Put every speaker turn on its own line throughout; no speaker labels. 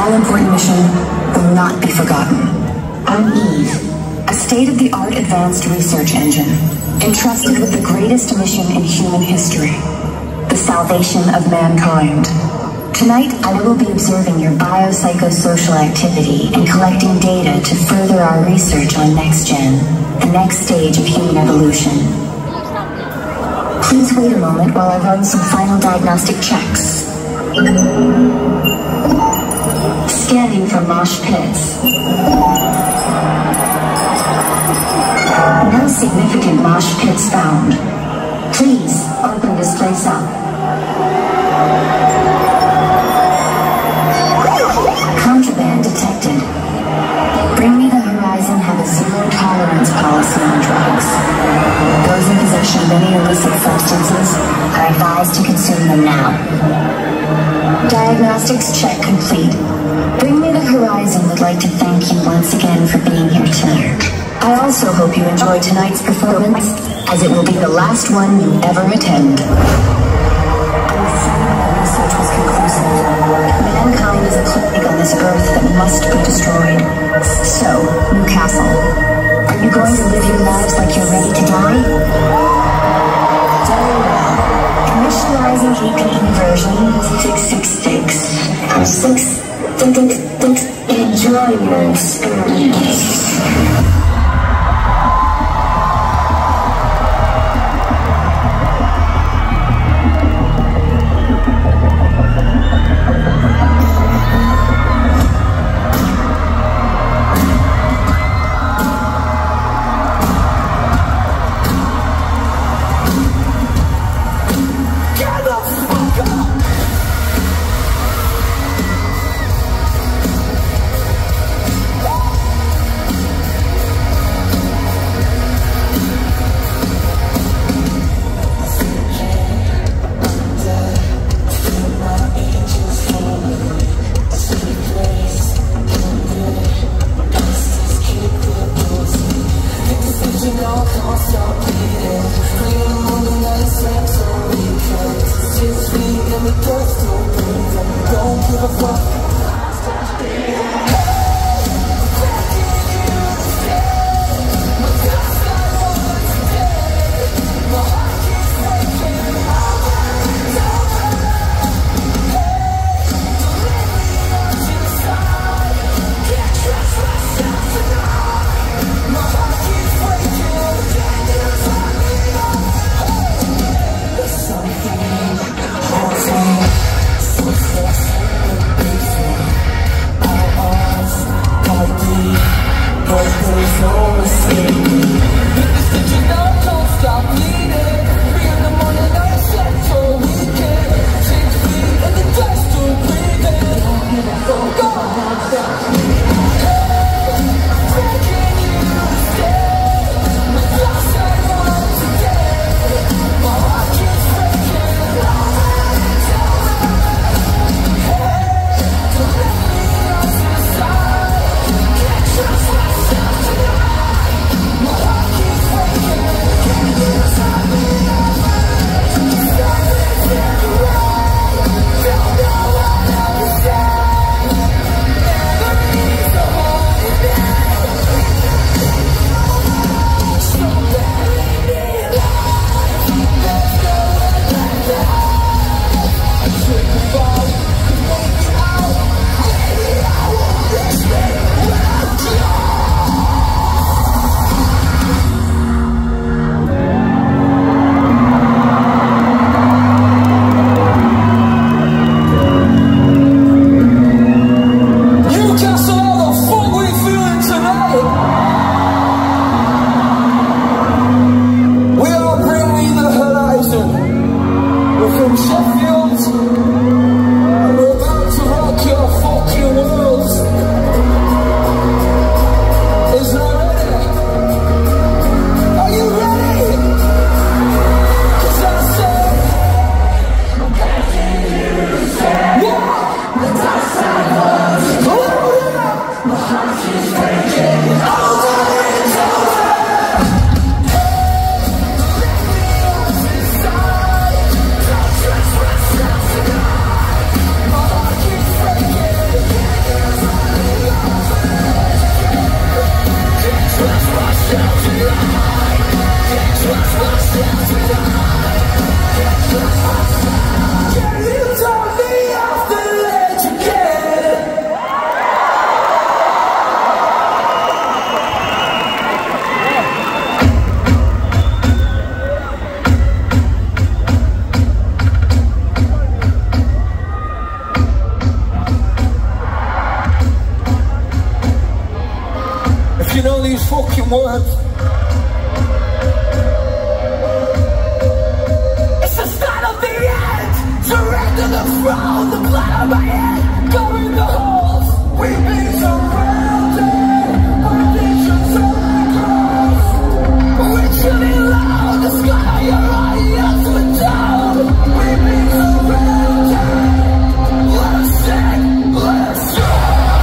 all-important mission will not be forgotten. On Eve, a state-of-the-art advanced research engine, entrusted with the greatest mission in human history, the salvation of mankind. Tonight, I will be observing your biopsychosocial activity and collecting data to further our research on NextGen, the next stage of human evolution. Please wait a moment while I run some final diagnostic checks. Scanning for mosh pits. No significant mosh pits found. Please, open this place up. Contraband detected. Bring Me the Horizon have a zero-tolerance policy on drugs. Those in possession of any illicit substances are advised to consume them now. Diagnostics check complete. Bring Me the Horizon would like to thank you once again for being here tonight. I also hope you enjoy tonight's performance, as it will be the last one you ever attend. Research was conclusive. Mankind is a plague on this earth that must be destroyed. So, Newcastle, are you going to live your lives like you're ready to die? Very well. Initializing APE version 666. Enjoy your experience.
you know these fucking words? It's the start of the end. Surrender the throne, the blood on my head, covering the holes. We've been surrounded by visions of cross. We're chilling loud, the sky on your eyes went down. We've been surrounded. Let us sing, let us sing.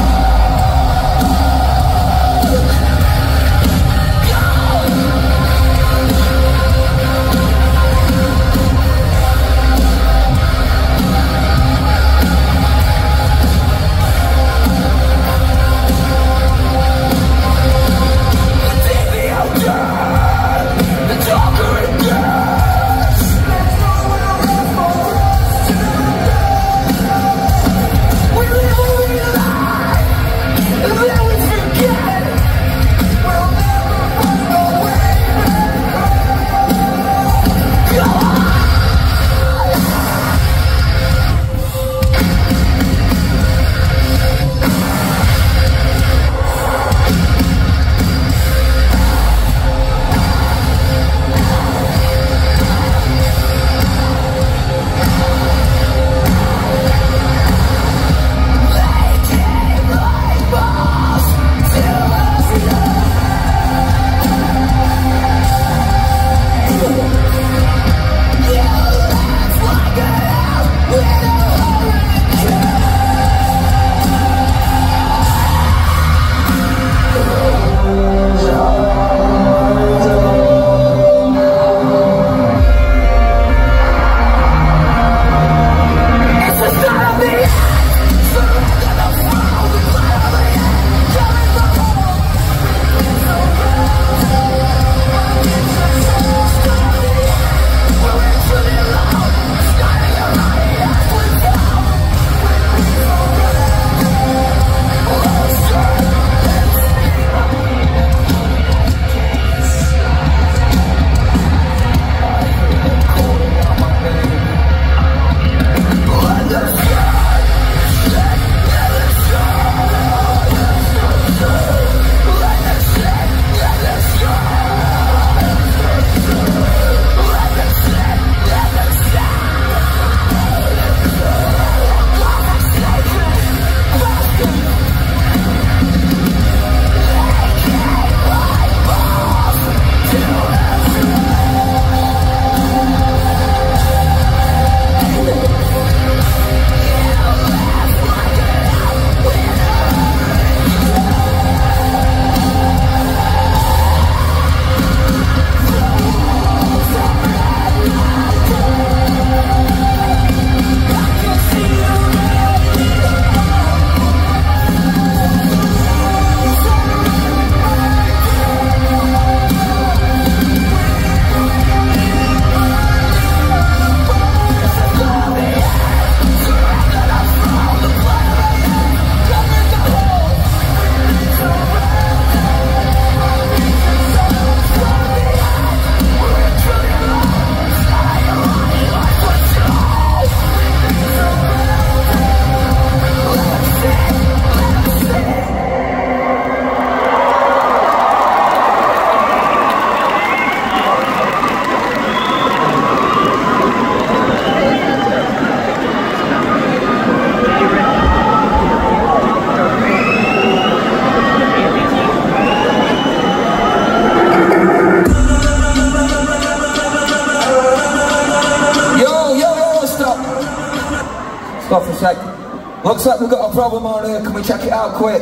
Stop for a sec. Looks like we've got a problem on here. Can we check it out quick?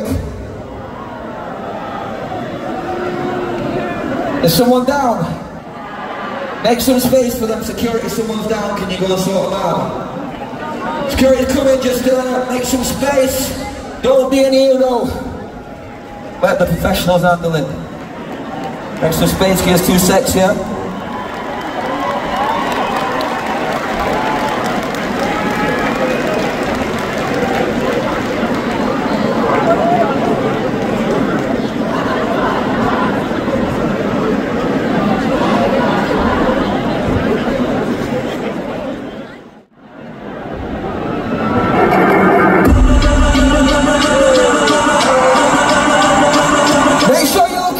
Is someone down? Make some space for them. Security, someone's down. Can you go and sort them out? Security, come in, just make some space. Don't be an hero. Let the professionals handle it. Make some space, give us 2 secs, yeah? Make sure you look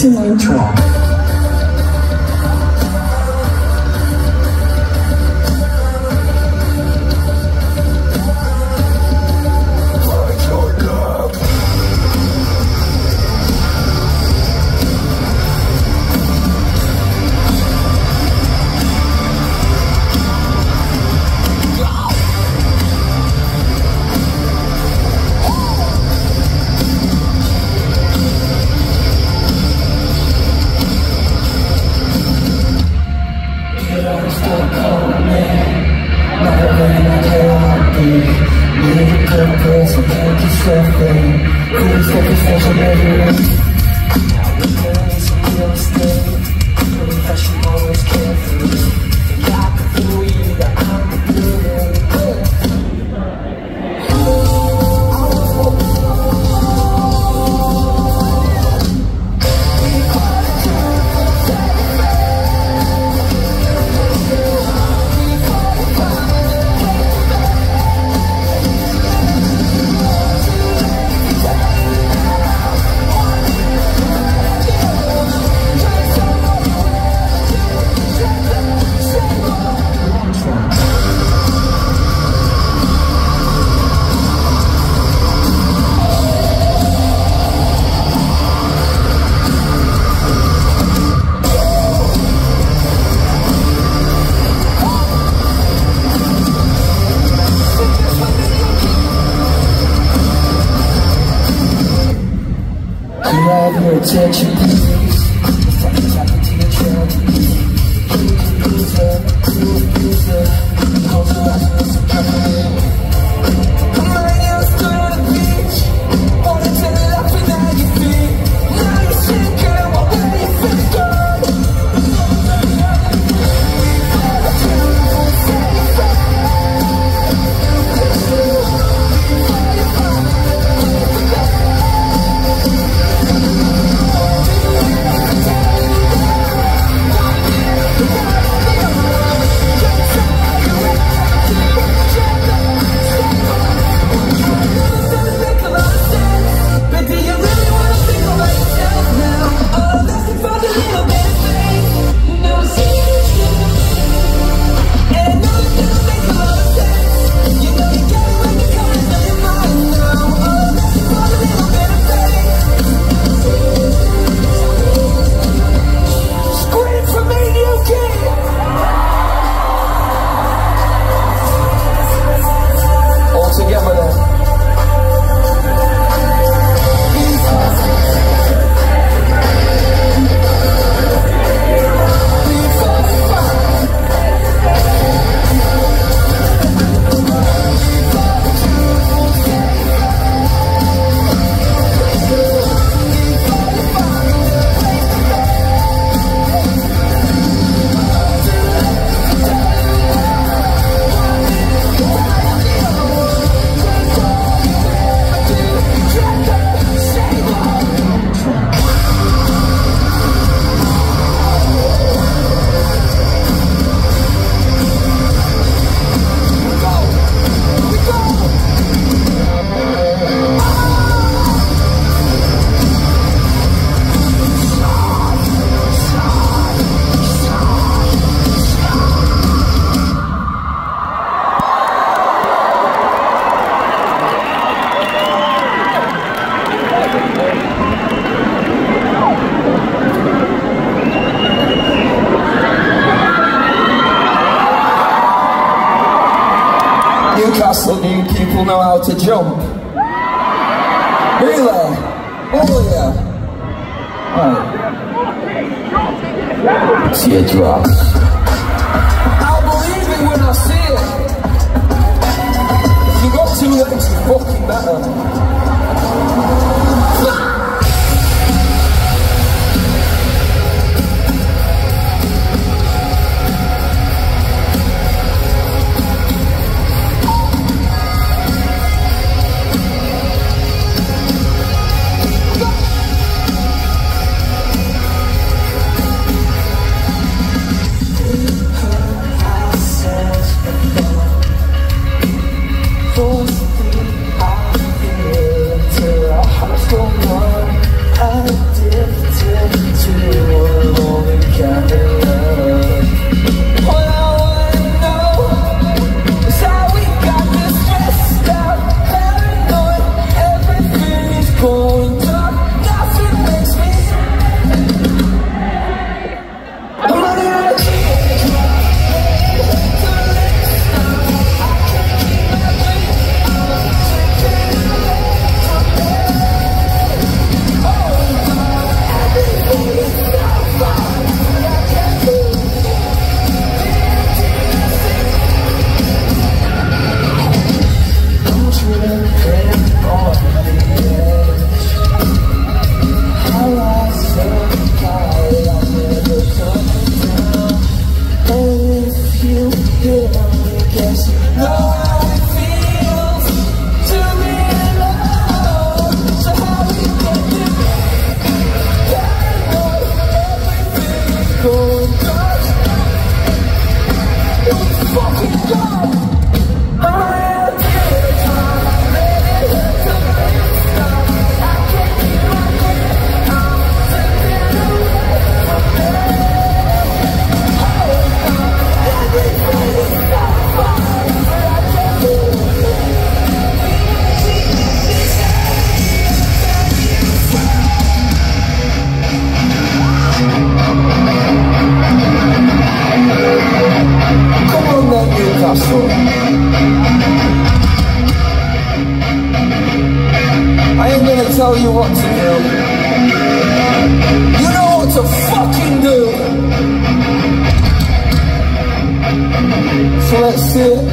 Excellent track.
Attention please. Something's happened to your tragedy. Loser. Close your eyes and listen carefully. I'm lying here stood on the beach. Wanted to laugh without your feet. Now you're sinking, what will you think of? Before the beautiful set you free. Before you find
Newcastle new people know how to jump. Really? Oh yeah. Right. Teardrops. I'll believe it when I see it. If you got two legs, you're fucking better.
Force the I feel till our hearts go numb.
tell you what to do. You know what to fucking do. So let's see it.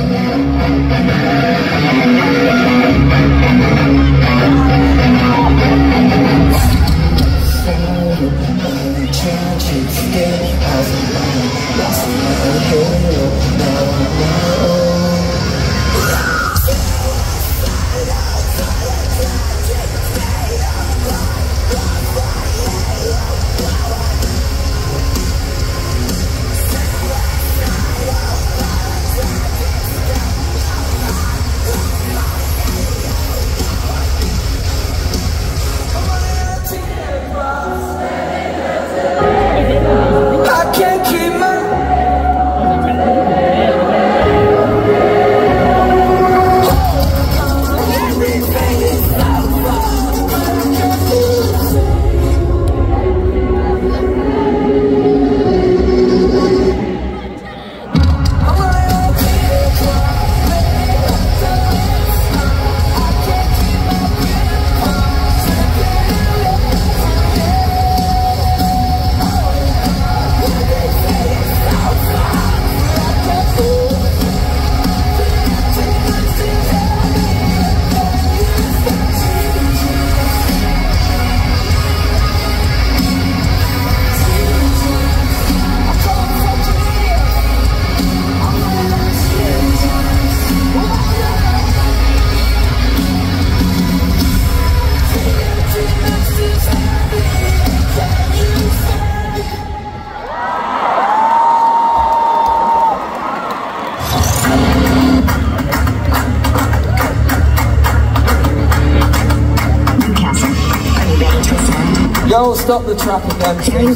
Yo, stop the trap again, please.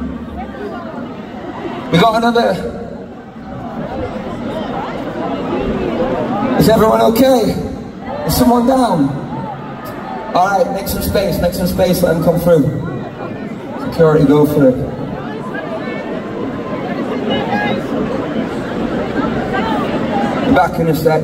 We got another. Is everyone okay? Is someone down? Alright, make some space, let them come through. Security, go for it. Be back in a sec.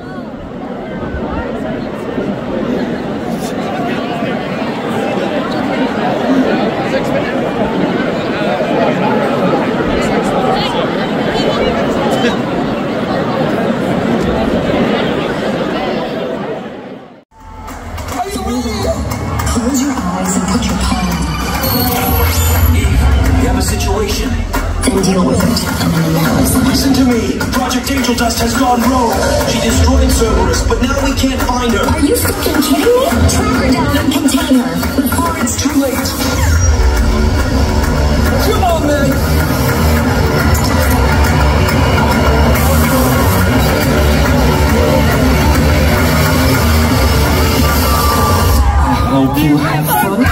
Close your eyes and put your palm.
We have a situation.
Then deal with it.
Listen to me. Project Angel Dust has gone rogue. She destroyed Cerberus, but now we can't find her.
Are you fucking kidding me? Track her down and contain her before it's too late.
Come on, man.
Hope you have fun.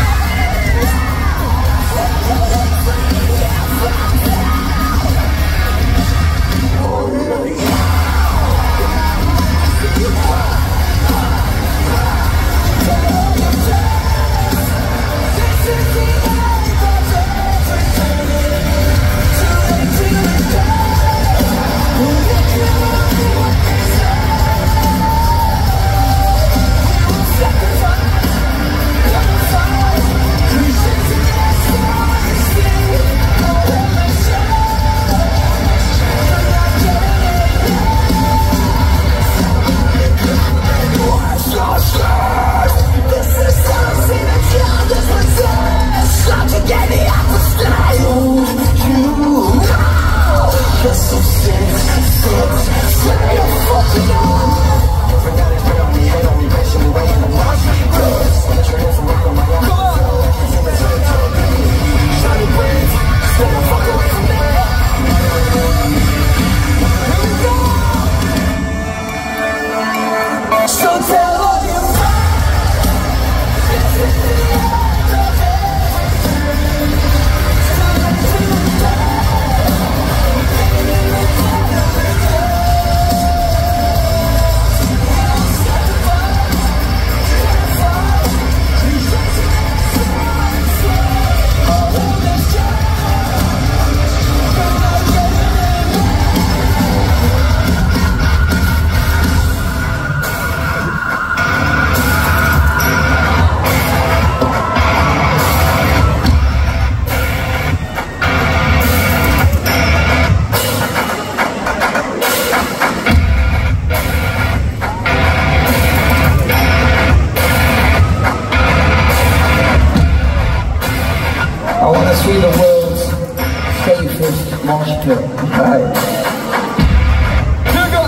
after. Alright. Here we go.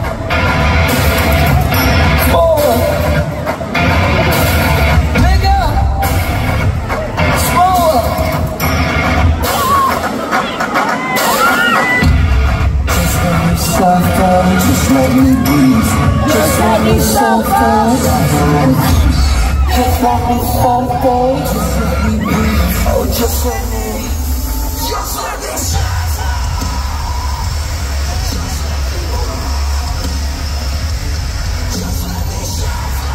Smaller. Bigger. Smaller. Just let me suffer. Just let me breathe. Just let me suffer. Just let me suffer. Just let me breathe. Oh, just let me. Just let me suffer. Just let me suffer.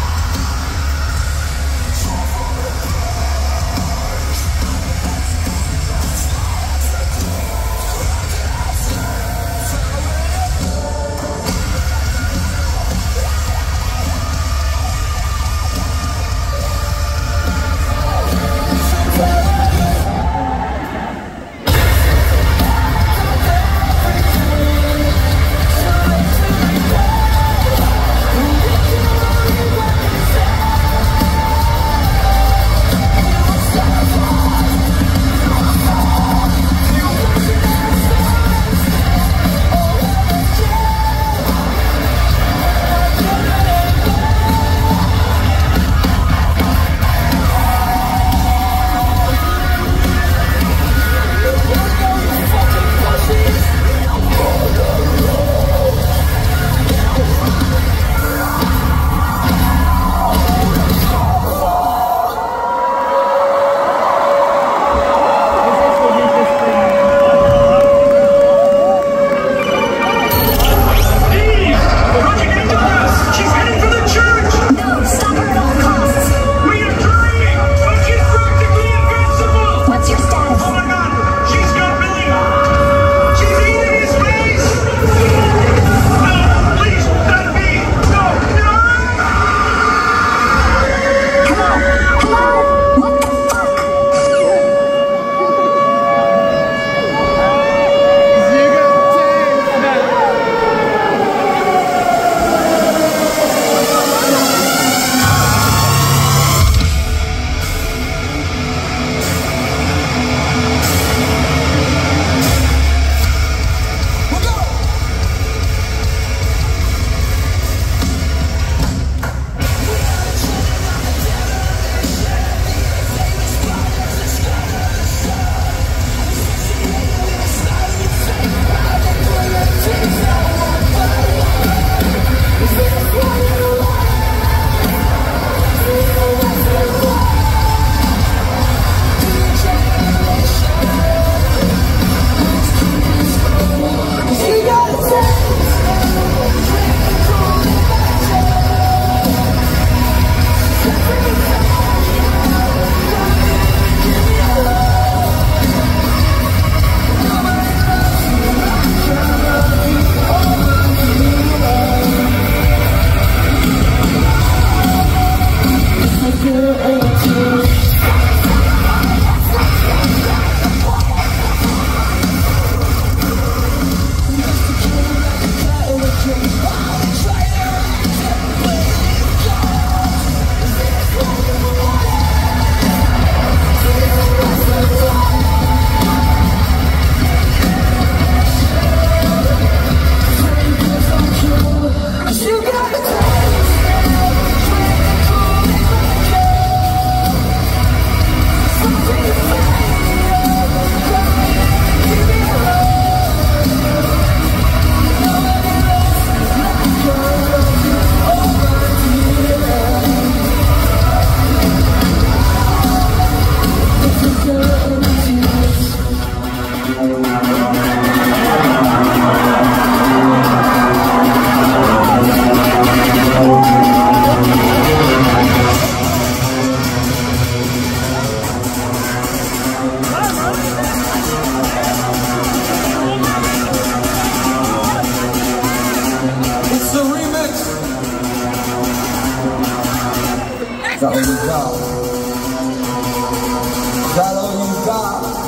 Is that all you got? Is that all you got?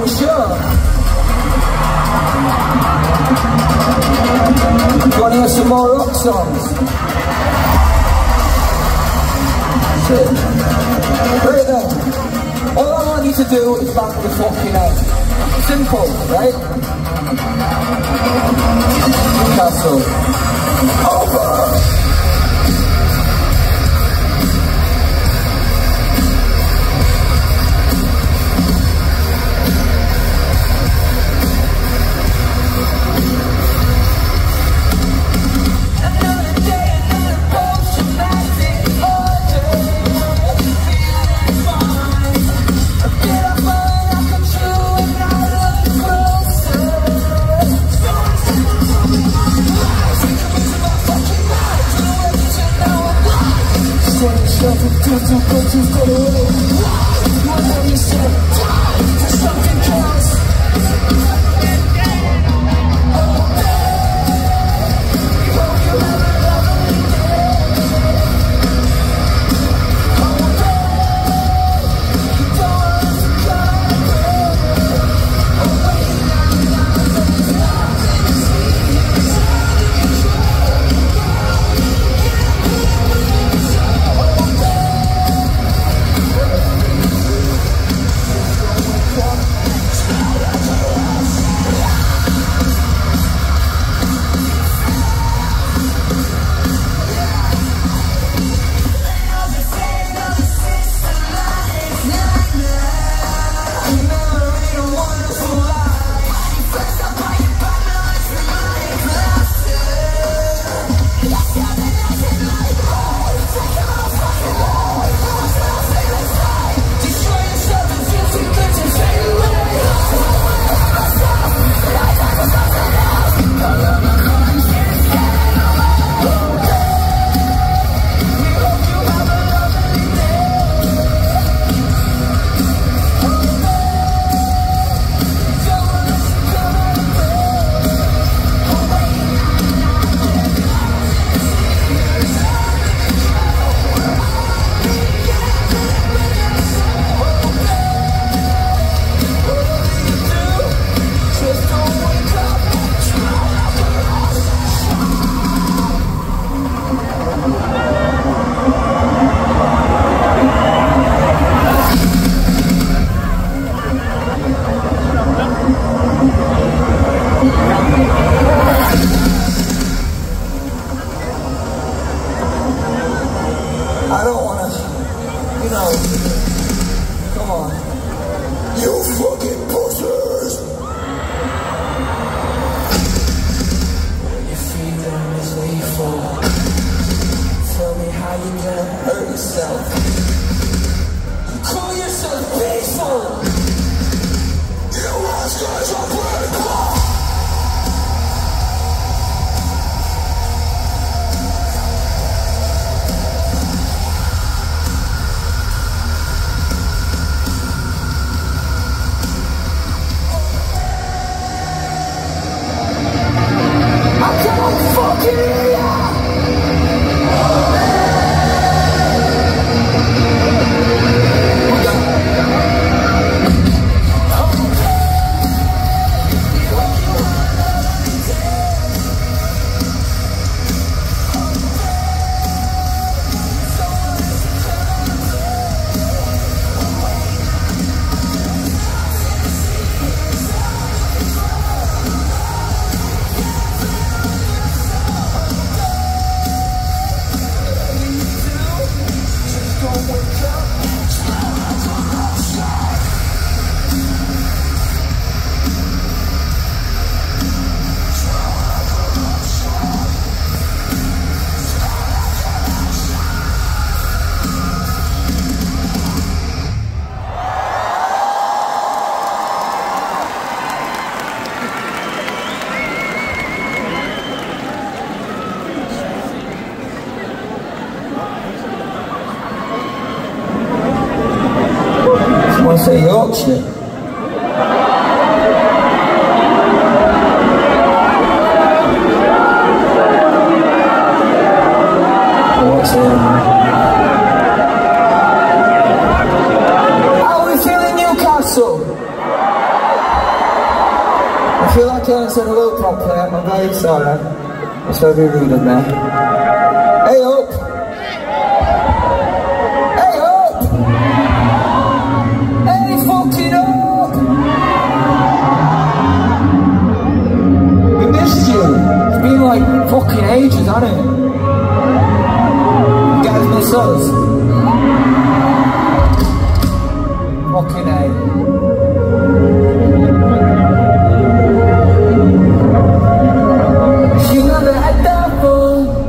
for sure. You want to hear some more rock songs? Shit. Right then. All I want you to do is bang the fucking head. Simple, right? Newcastle. Over! I don't wanna, you know, come on. You fucking pussers! Your freedom is lethal. Tell me how you gonna hurt yourself. You call yourself peaceful! You ask guys are critical! I say Yorkshire. What's how are we feeling, Newcastle? feel like I said hello properly, I'm very sorry. That's very rude of me. Hey up! Hey up! Hey fucking up! We missed you. It's been like fucking ages, hasn't it? You guys miss us? Fucking A. She never had that phone.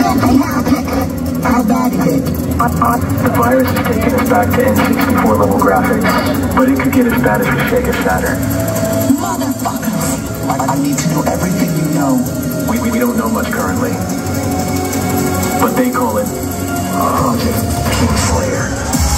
How bad is it?
The virus has taken us back to N64 level graphics, but it could get as bad as the Sega Saturn.
Motherfuckers! I need to know everything you know.
We don't know much currently, but they call it Project Kingslayer.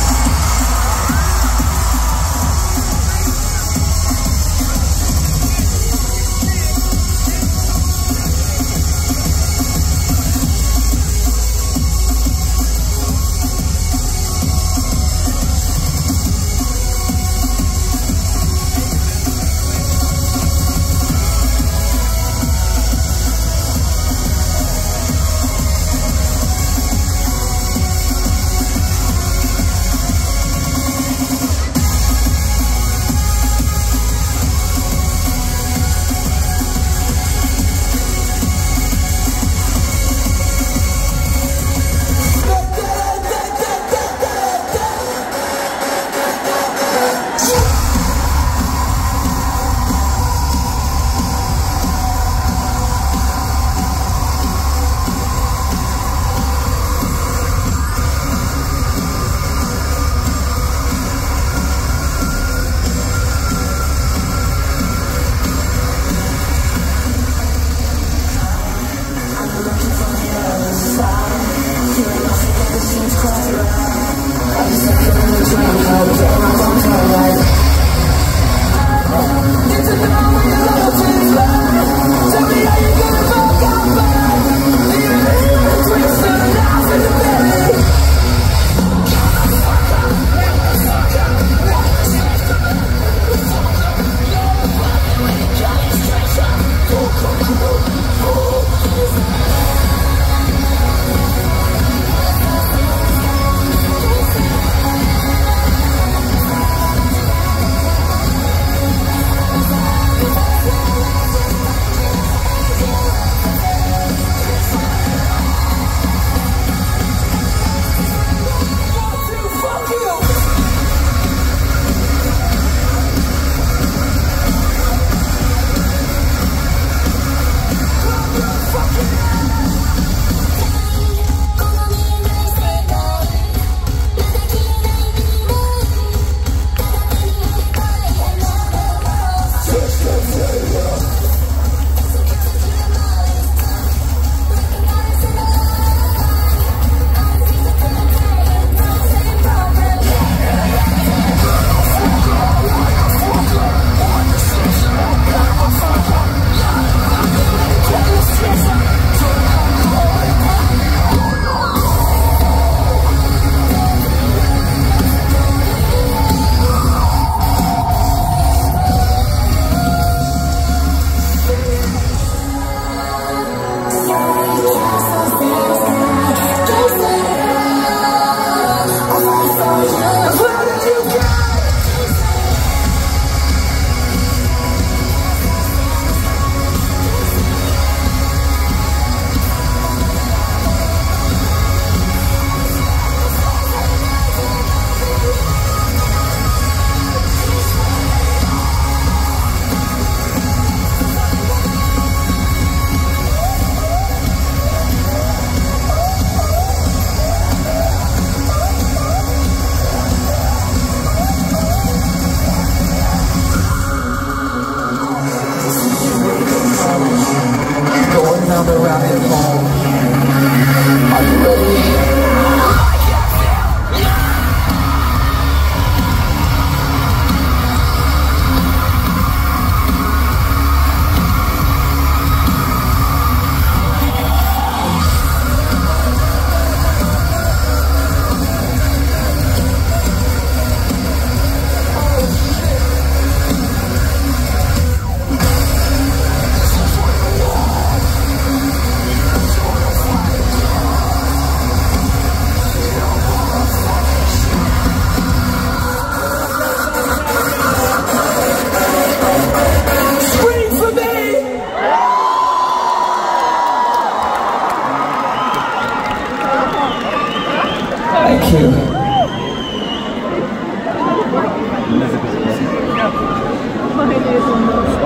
you.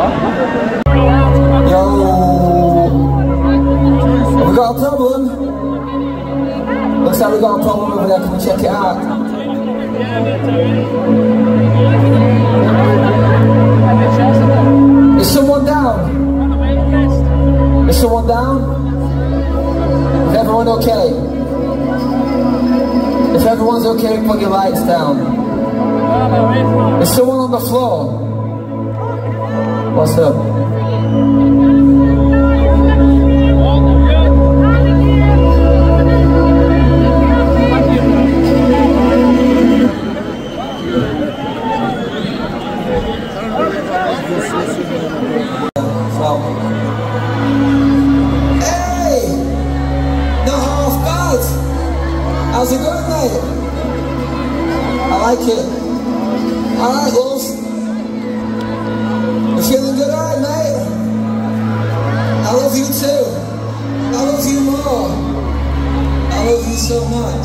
Yo, we got a problem. Looks like we got a problem over there, can we check it out? Is someone down? Is someone down? Is everyone okay? If everyone's okay, put your lights down. Is someone on the floor? What's up?
Hey! Not half bad! How's it going, mate? I like it. Alright, love. You feeling good, alright, mate? I love you too. I love you more. I love you so much.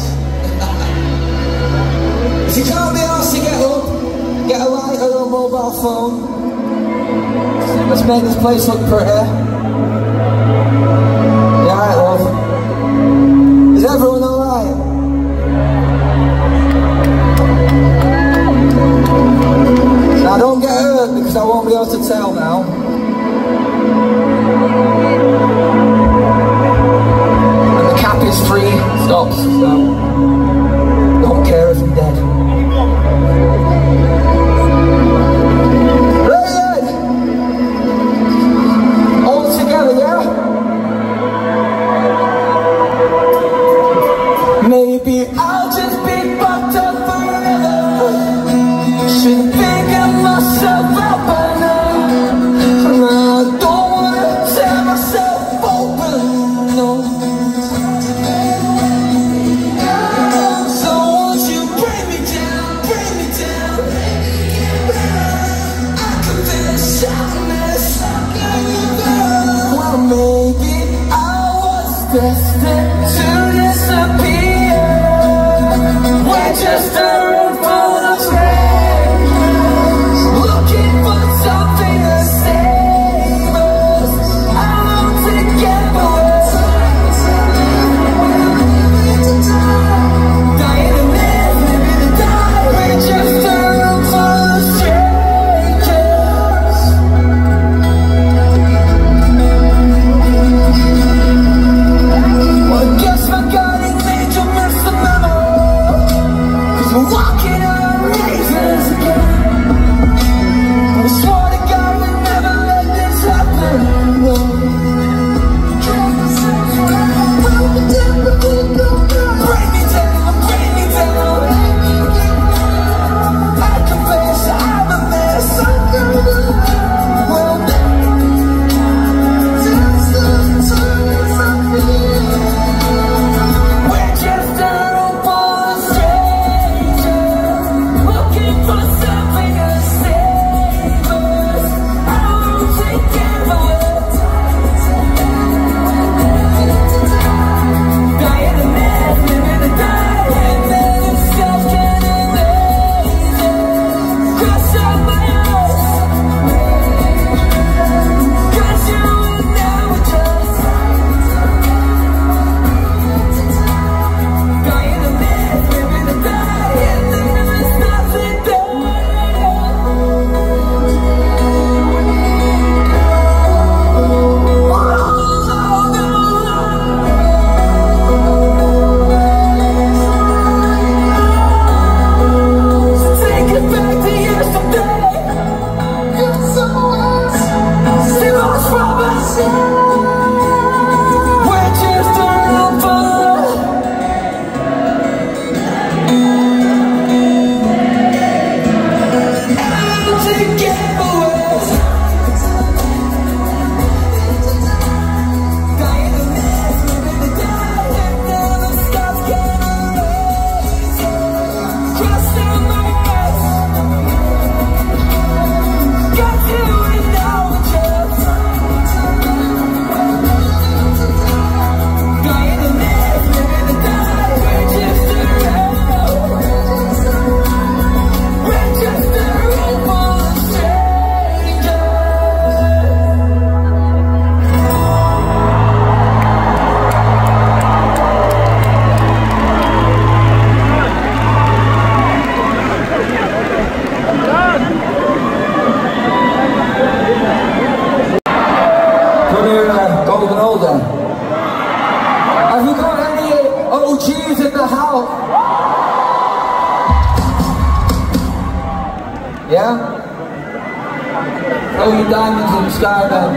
If you can't be asked to get up, get a lighter or a mobile phone.
Let's make this place look pretty. Yeah, alright, love. Is everyone alright? Now don't get hurt because I won't be able to tell now. And the cap is free, stops, so don't care if I'm dead. Brilliant! All together, yeah? Maybe I'll just be fucked up forever. Shouldn't think of myself out by now. I don't wanna tear myself open, no. So won't you bring me down, bring me down. I can feel the sadness. Well, maybe I was destined to disappear. We're just a room full of strangers, looking for something to save us. I'm together, dying to live, living to die. We're just a room full of strangers. Well, I guess my guiding angel missed the memo. 'Cause Yeah? Throw your diamonds in the sky then.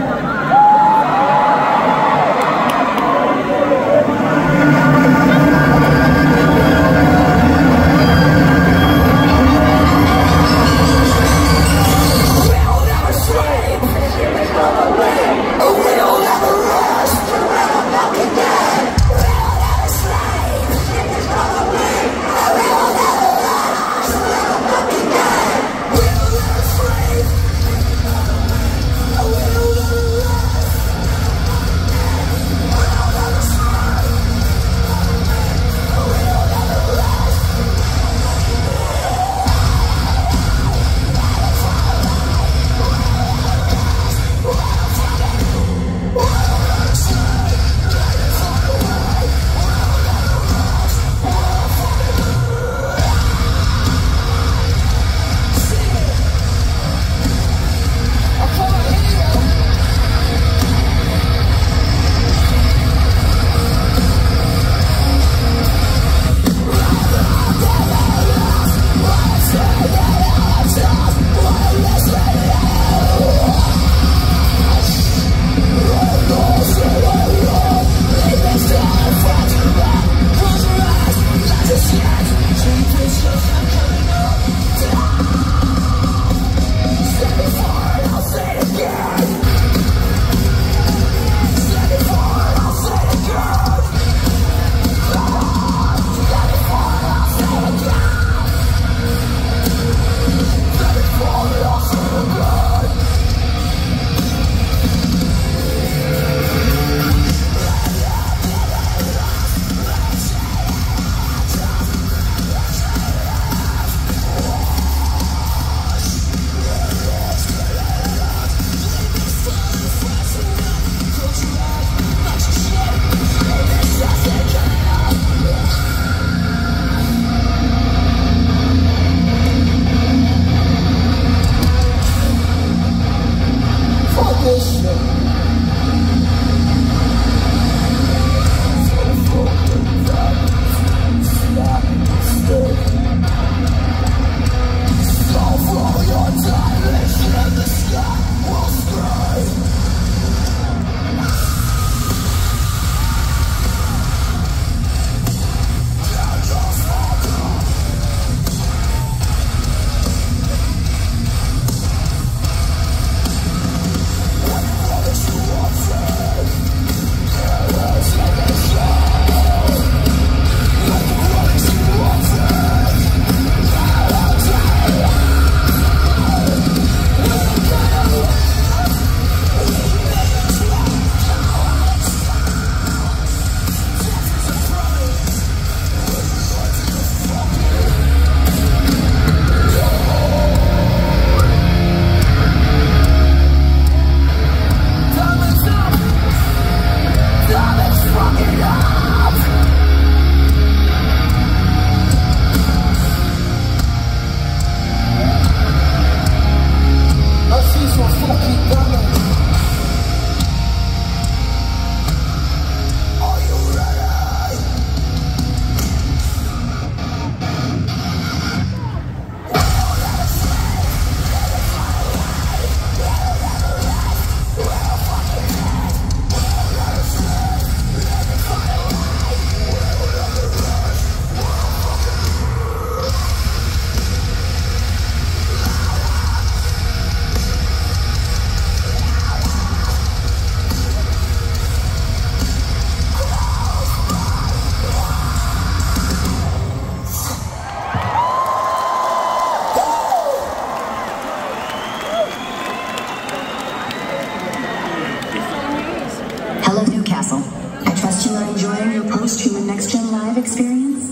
post-Human Next Gen Live experience?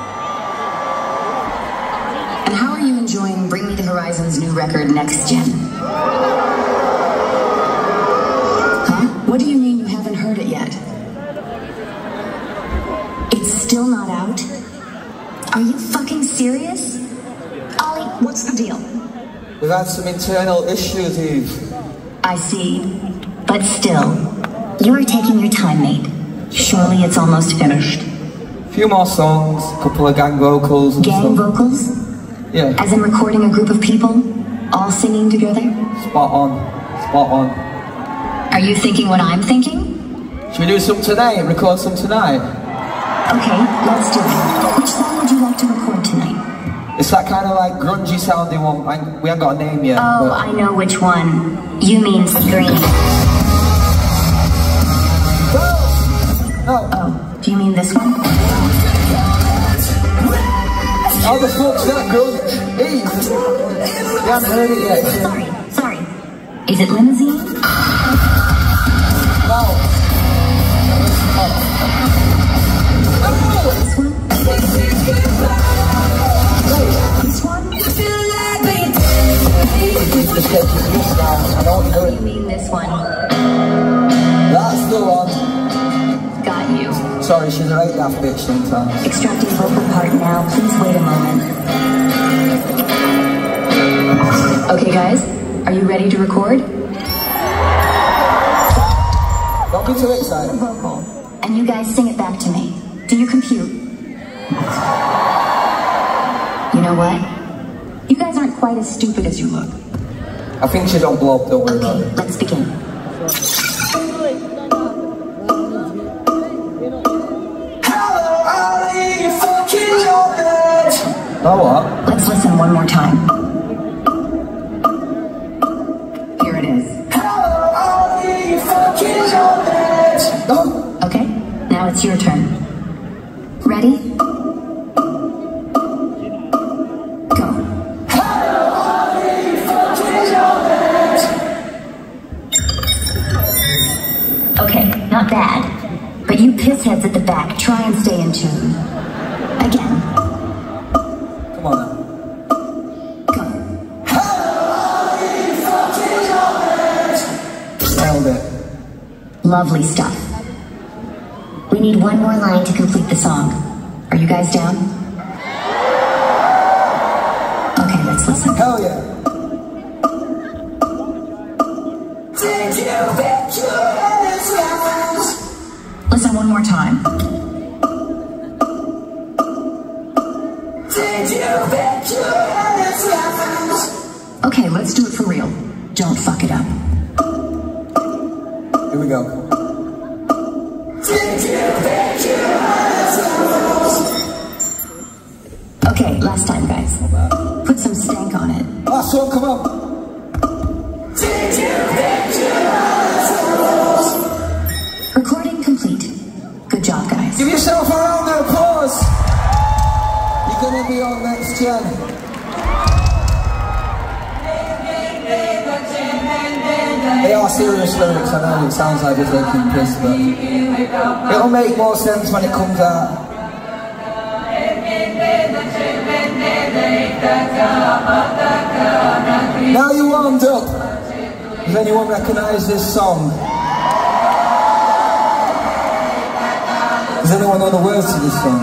And how are you enjoying Bring Me the Horizon's new record, Next Gen? Huh? What do you mean you haven't heard it yet? It's still not out? Are you fucking serious? Ollie, what's the deal?
We've had some internal issues, Eve.
I see. But still, you are taking your time, mate. Surely it's almost finished.
A few more songs, a couple of gang vocals and
Gang
stuff.
vocals?
Yeah.
As in recording a group of people? all singing together?
Spot on. Spot on.
Are you thinking what I'm thinking?
Should we do some tonight? Record some tonight?
Okay, let's do it. Which song would you like to record tonight?
It's that kind of like grungy sounding one. We haven't got a name yet.
Oh, I know which one. You mean Scream.
No.
Oh, do you mean this one?
How the fuck's that grunge? Eve! You haven't heard it yet.
Sorry. Is it Limousine?
No.
This one? This one?
Just get to this now. I know what you're
You
doing.
mean this one?
That's the one.
Got you.
Sorry, she's a right daft bitch sometimes.
Extracting vocal part now. Please wait a moment. Okay, guys. Are you ready to record?
Don't be too excited.
Vocal. And you guys sing it back to me. Do you compute? You know what? You guys aren't quite as stupid as you look.
I think she don't blow up, don't worry about
Okay,
it.
let's begin.
Oh, what?
Let's listen one more time. Here it is.
No.
Okay, now it's your turn. Ready? Go. Okay, not bad. But you pissheads at the back, try and stay in tune. Again.
Come on now.
Go.
Nailed it.
Lovely stuff. We need one more line to complete the song. Are you guys down? Okay, let's listen.
Hell yeah.
Listen one more time. Okay, let's do it for real. Don't fuck it up.
Here we go.
Okay, last time, guys. Put some stank on it.
Last one, come on.
Recording complete. Good job, guys.
Give yourself a round of applause. You're gonna be on next gen. They are serious lyrics, I know it sounds like they're taking piss, but it'll make more sense when it comes out. Now you warmed up. Does anyone recognise this song? Does anyone know the words to this song?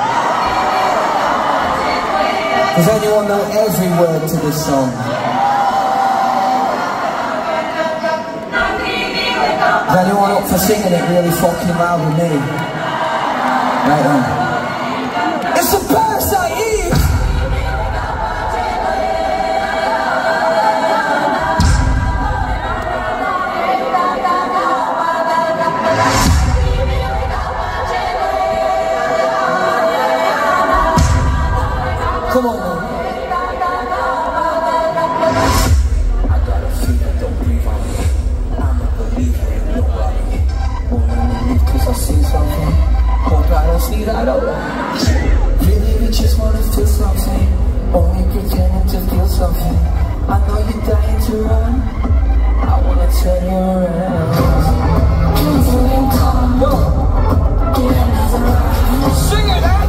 Does anyone know every word to this song? Is anyone up for singing it really fucking loud with me? Right on. It's the Parasite Eve! Come on, man. I got a feeling, don't breathe on me. I'm a believer in nobody. Wanna leave cause I see something. Hope I don't see that alone. Really, we just wanna feel something. Only pretending to feel something. I know you're dying to run. I wanna turn you around. Go. Sing it, man!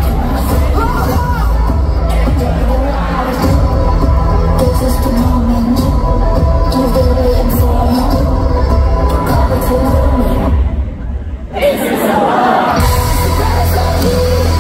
This is the moment. You've been waiting for. Come to me. This is the one.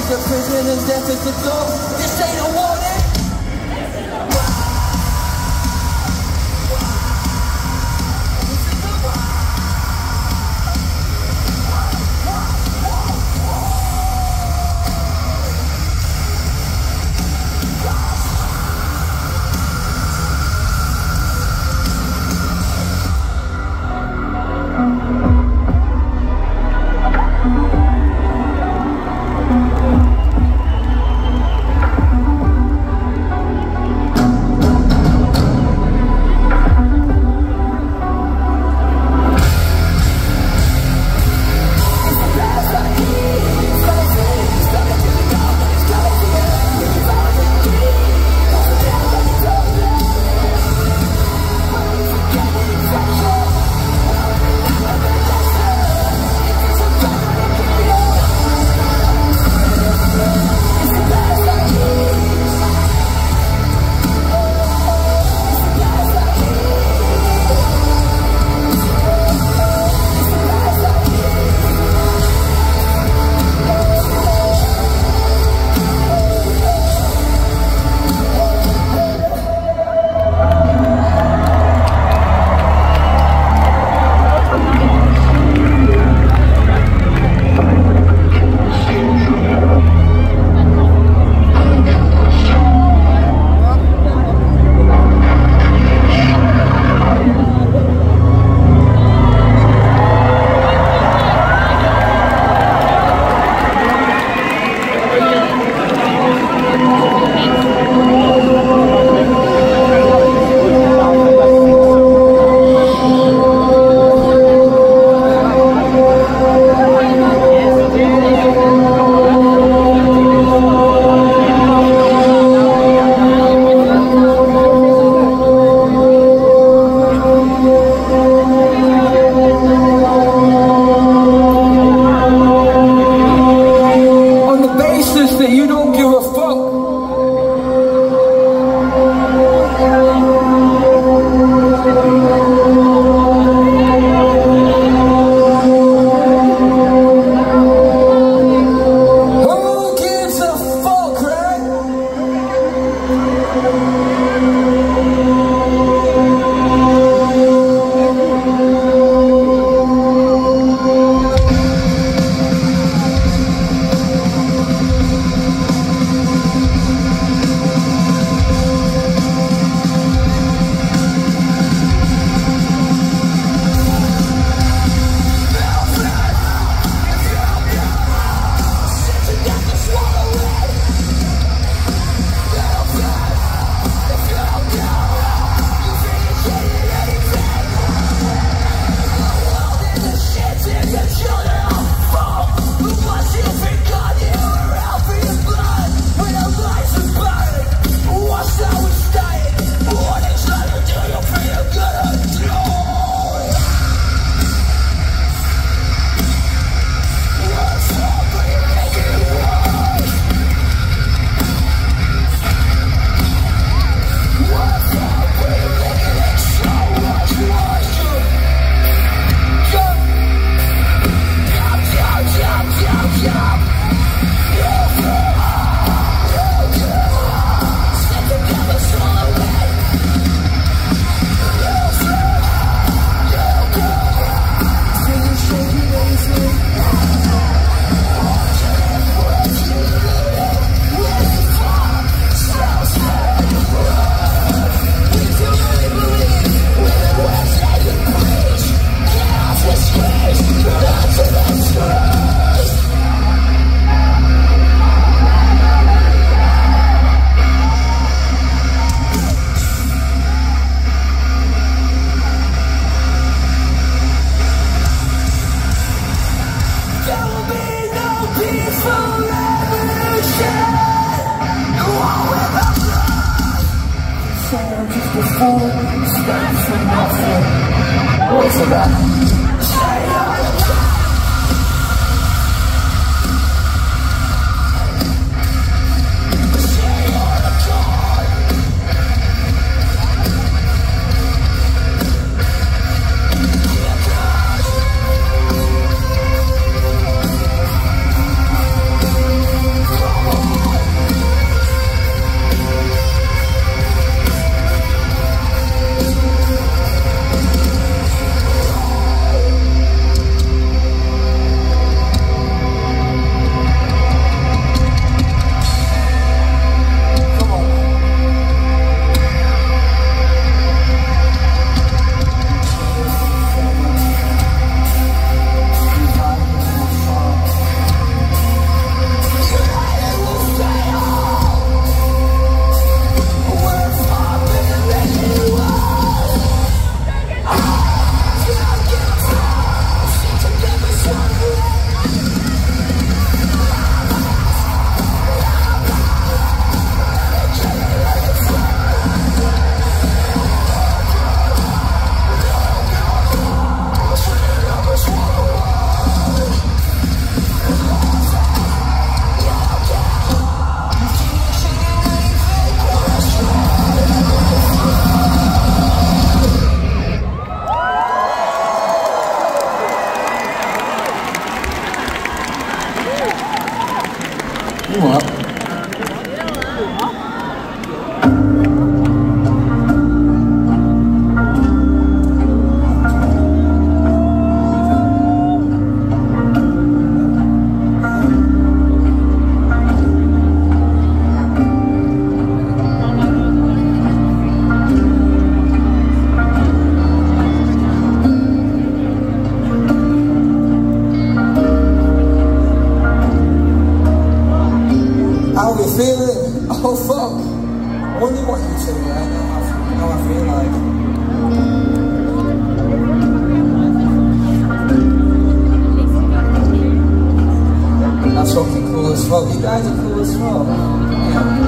to prison and death is the door. This ain't a warning. You what? How we feeling? Oh fuck! I wonder what you two I know I feel like. That's fucking cool as fuck. You guys are cool as fuck. Yeah.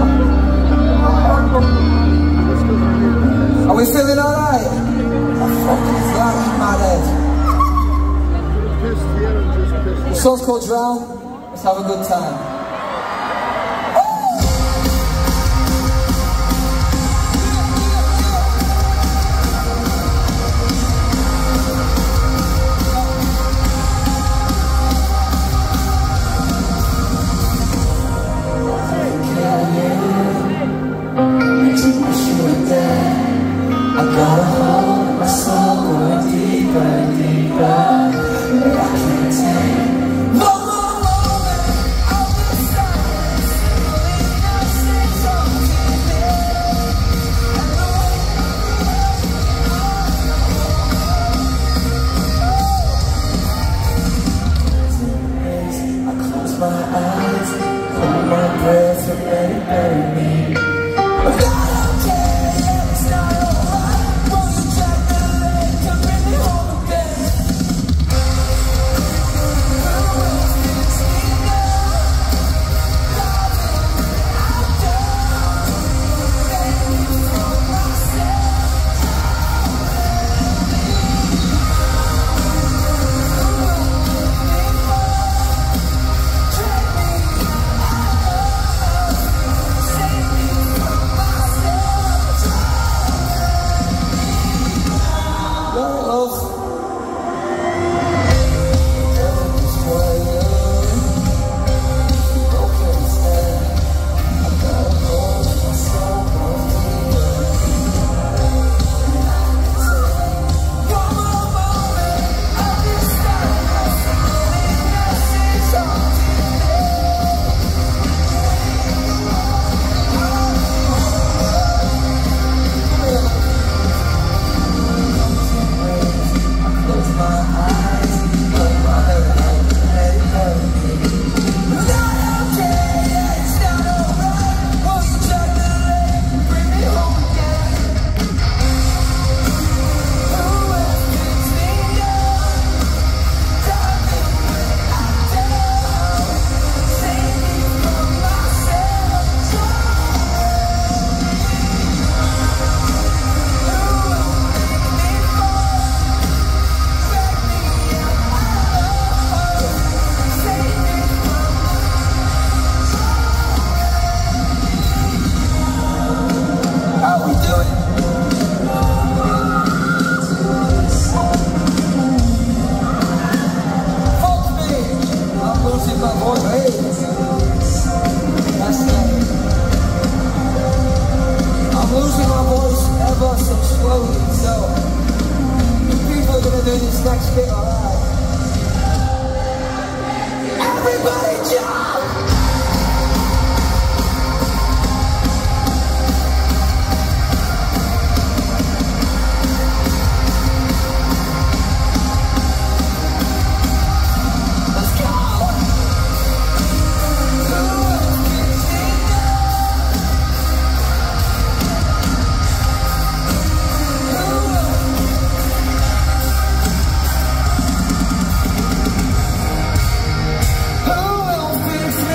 Are we feeling alright? Oh fucking flat in my head. The song's called Drown. Let's have a good time. I gotta hold my soul going deeper and deeper, but I can't take one more moment of the silence. Believe nothing's something there, and the way I close my eyes, hold my breath and let it bury me. But I don't care, yeah, it's not alright. Won't you drag the leg to bring me home again? Who else fits me now? Loving without doubt. Save me from myself. I'm losing my voice ever so slowly, so the people are gonna do this next bit, alright? Everybody jump! Fix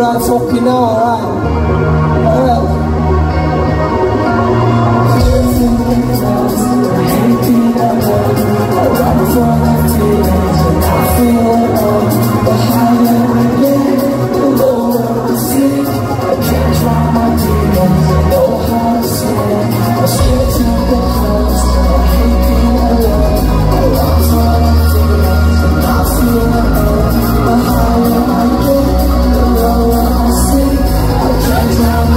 right fucking now, alright?
I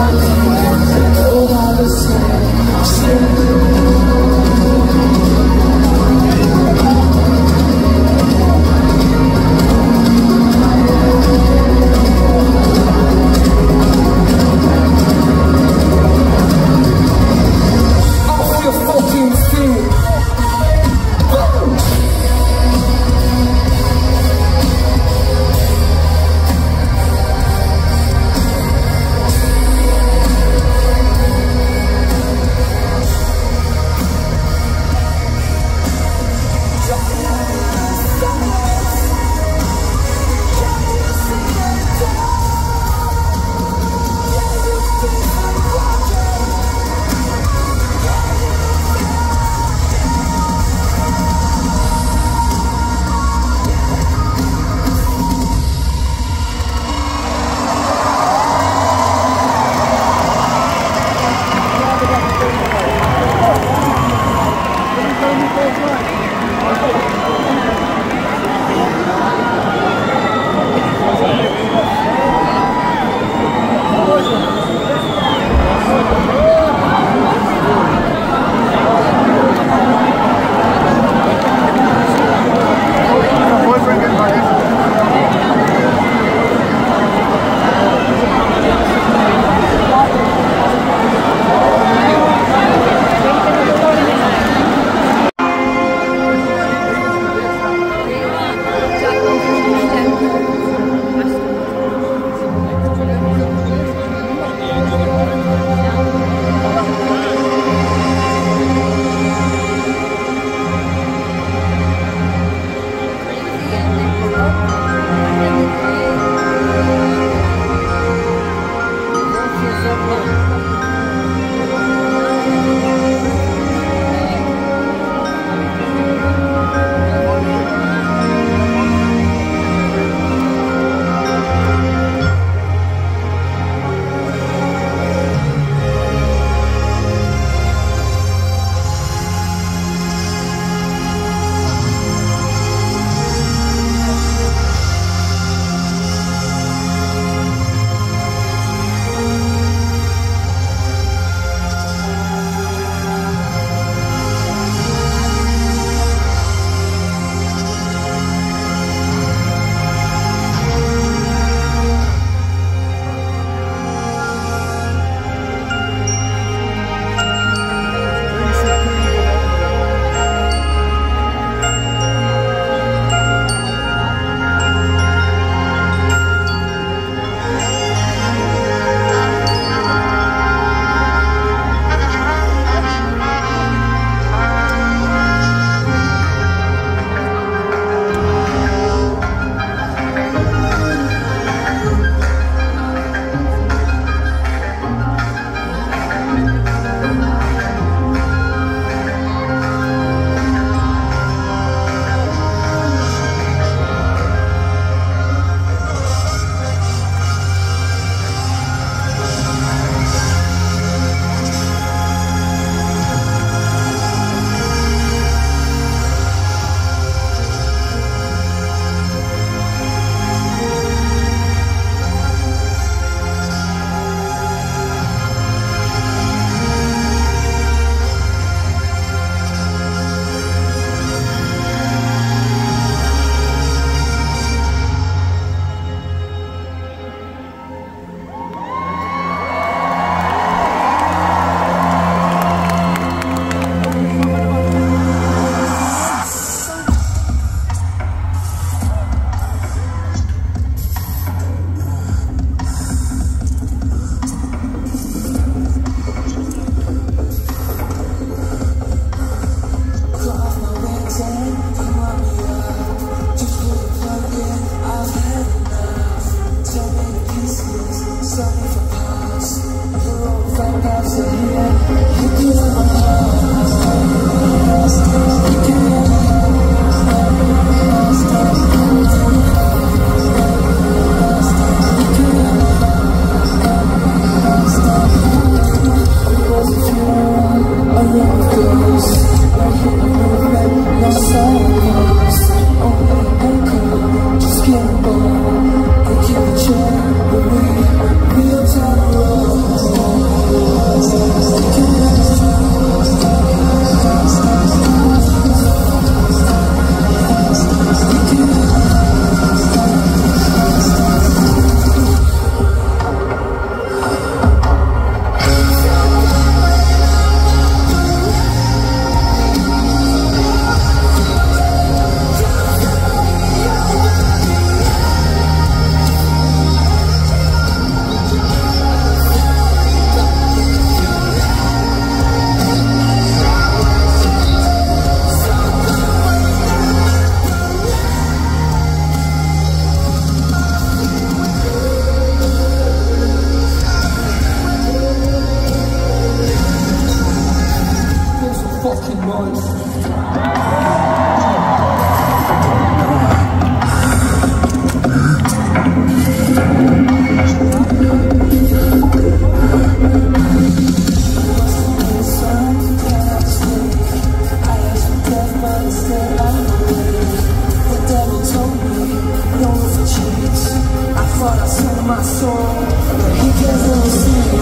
I send my soul, but he doesn't see me.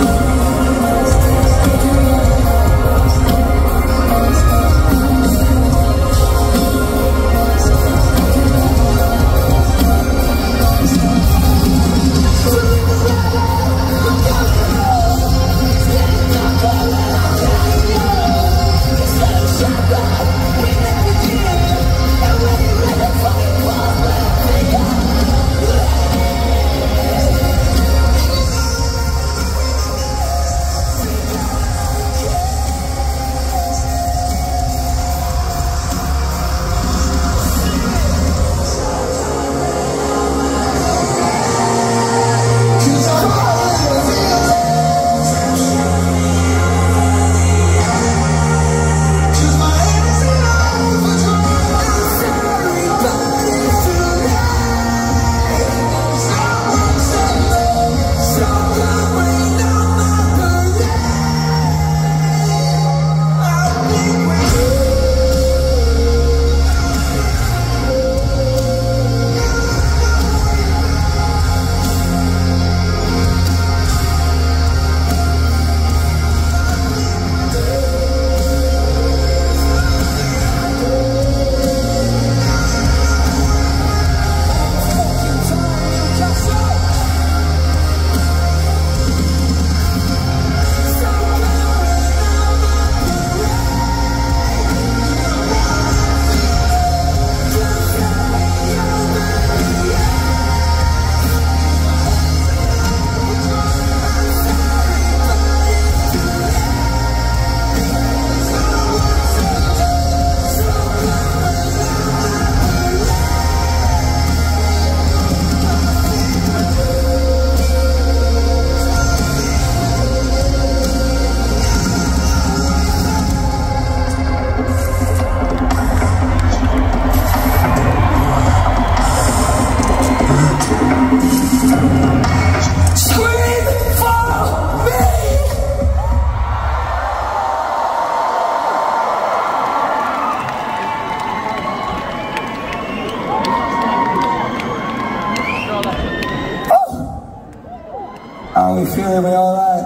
How are we feeling? We alright?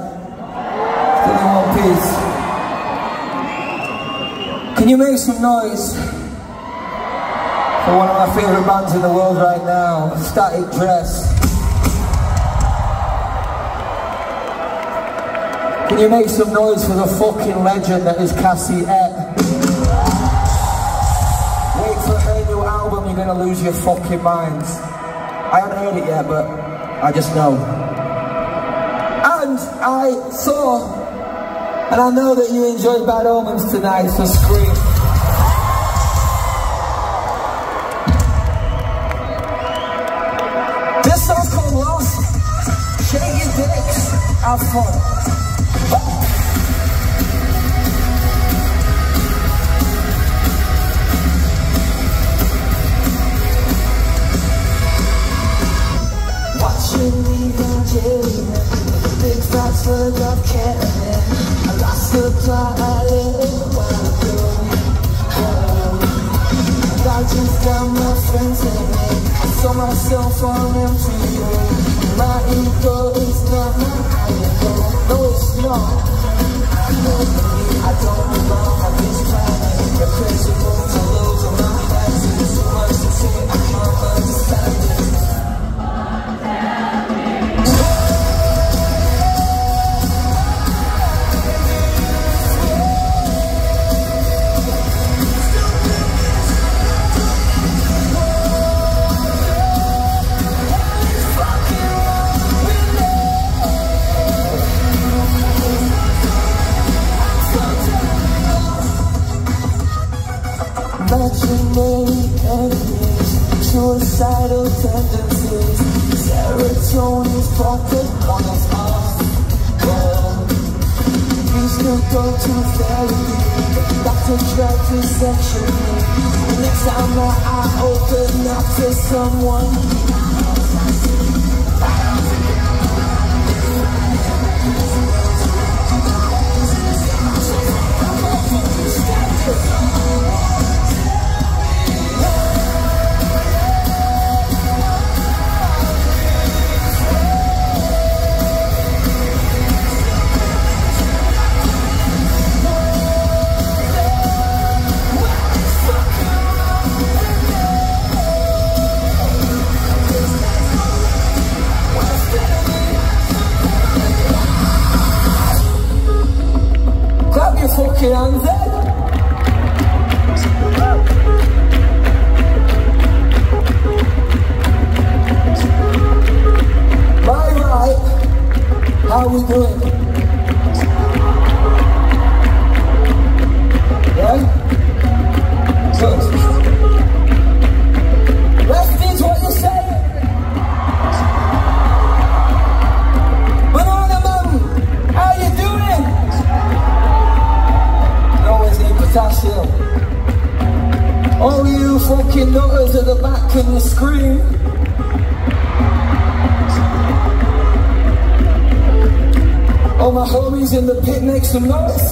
Still in one piece. Can you make some noise for one of my favourite bands in the world right now, Static Dress? Can you make some noise for the fucking legend that is Cassie Ett? Wait for her new album, you're gonna lose your fucking minds. I haven't heard it yet, but I just know. And I saw, and I know that you enjoyed Bad Omens tonight, so scream. This song's called Lost. Shake your dicks, have fun.
Watching me Evangelion, big fat slug of canon. I lost the plot a little while ago. I just got my friends in me. I saw myself on them too. My ego is not my ego. No, it's not. I don't belong on this planet. The crazy moves all over my head. There's so much to say, I can't understand it. Imaginary enemies, suicidal tendencies, serotonin's pocket on its off. You still go to therapy, doctor tried to section me. Next time that I open up to someone,
scream. All my homies in the pit make some noise.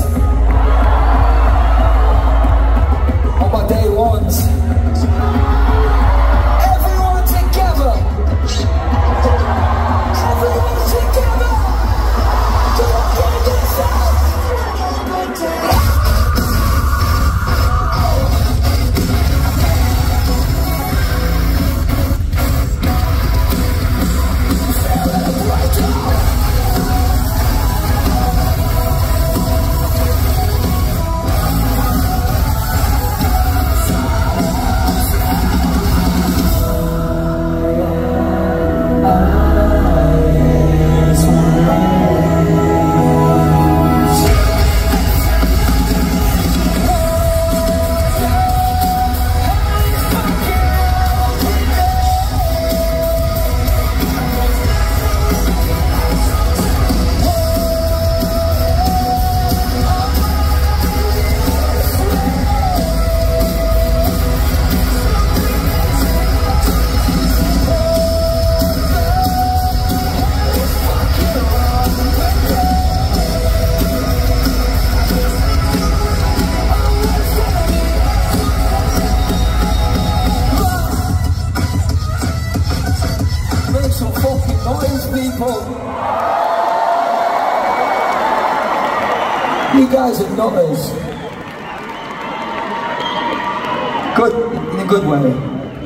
All my day ones. Everyone together. Everyone together. Come on, get this out. You guys are nutters. Good, in a good way.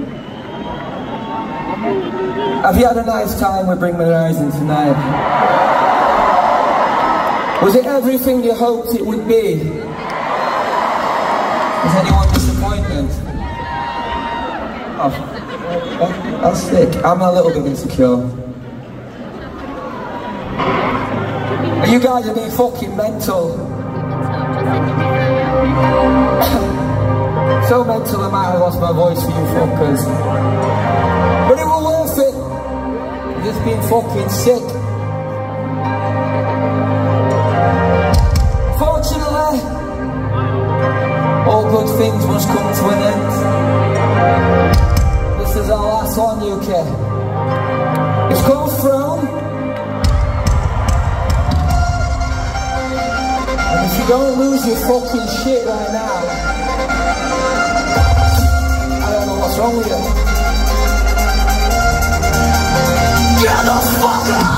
Have you had a nice time with Bring Me the Horizon tonight? Was it everything you hoped it would be? Was anyone disappointed? Oh, that's sick. I'm a little bit insecure. You guys are being fucking mental. So mental I might have lost my voice for you fuckers. But it was worth it. Just being fucking sick. Fortunately, all good things must come to an end. This is our last one, UK. It's called Throne. If you don't lose your fucking shit right now, I don't know what's wrong with you. Get the fuck up!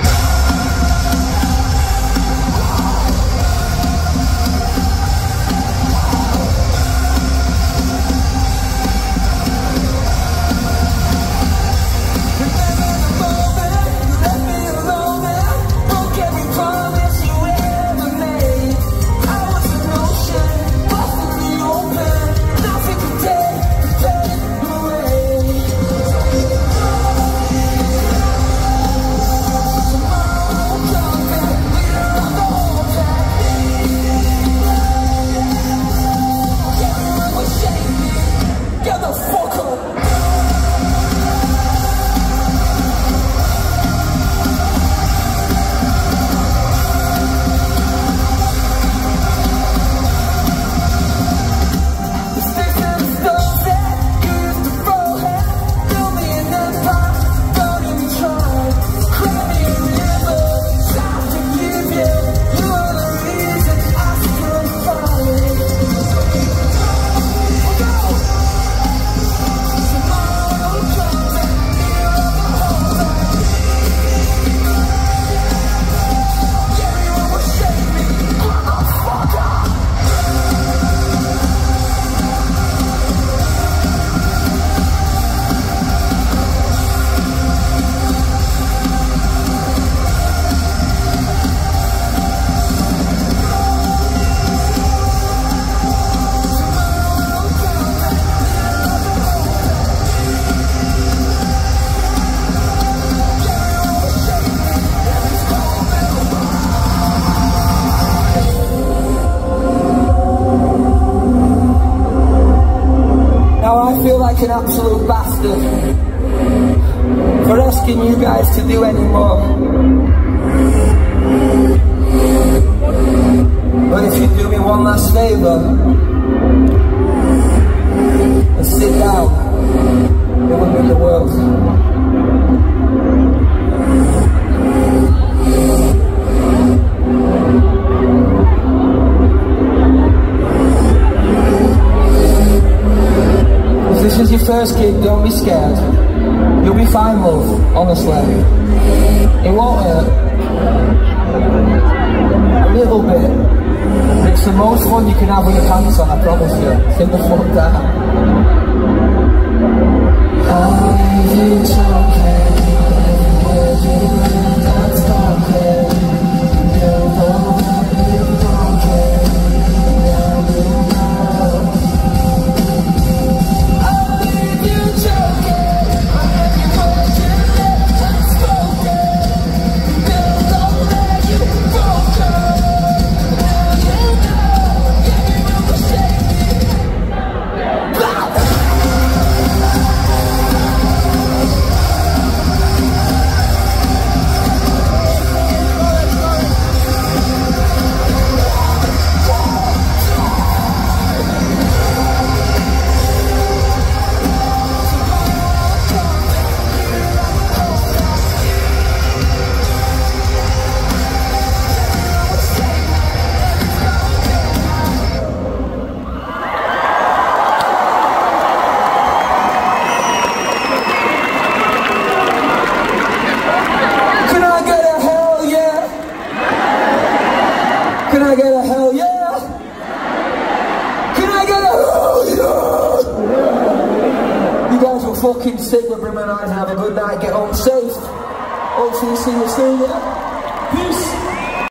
An absolute bastard for asking you guys to do any more. But if you do me one last favour and sit down it would mean the world. If this is your first gig, don't be scared. You'll be fine, love, honestly. It won't hurt. A little bit. But it's the most fun you can have with your pants on, I promise you. Think the fuck down. Are you talking? That's talking. You know you don't care. Now you know. Are you joking? Every word you left unspoken. They'll don't let you broken. Now you know. Yeah, you know the Can I get a hell yeah? Can I get a hell yeah? You guys will fucking stick with Brimmer Eyes and have a good night. Get home safe. Hopefully see you soon, yeah? Peace.